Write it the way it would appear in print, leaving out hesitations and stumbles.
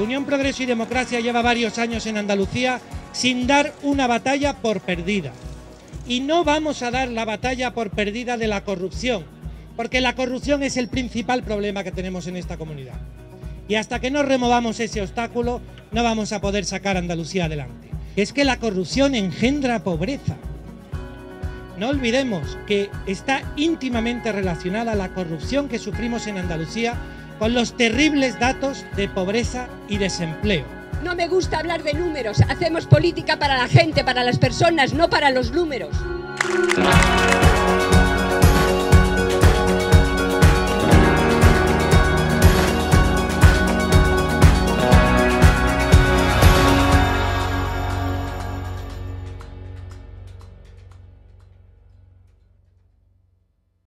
Unión, Progreso y Democracia lleva varios años en Andalucía sin dar una batalla por perdida. Y no vamos a dar la batalla por perdida de la corrupción, porque la corrupción es el principal problema que tenemos en esta comunidad. Y hasta que no removamos ese obstáculo, no vamos a poder sacar a Andalucía adelante. Es que la corrupción engendra pobreza. No olvidemos que está íntimamente relacionada la corrupción que sufrimos en Andalucía con los terribles datos de pobreza y desempleo. No me gusta hablar de números, hacemos política para la gente, para las personas, no para los números.